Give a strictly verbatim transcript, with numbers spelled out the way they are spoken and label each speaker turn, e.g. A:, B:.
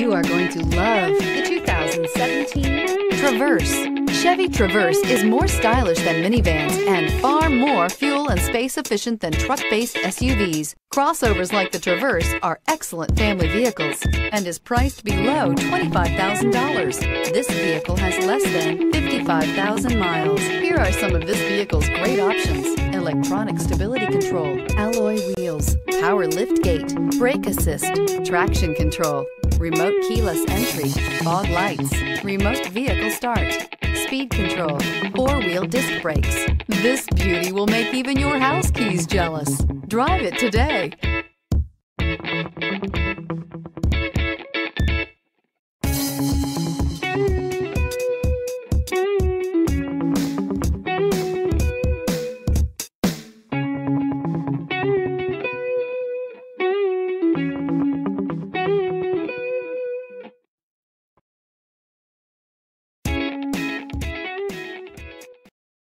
A: You are going to love the two thousand seventeen Traverse. Chevy Traverse is more stylish than minivans and far more fuel and space efficient than truck-based S U Vs. Crossovers like the Traverse are excellent family vehicles and is priced below twenty-five thousand dollars. This vehicle has less than fifty-five thousand miles. Here are some of this vehicle's great options: electronic stability control, alloy wheels, power lift gate, brake assist, traction control, remote keyless entry, fog lights, remote vehicle start, speed control, four-wheel disc brakes. This beauty will make even your house keys jealous. Drive it today.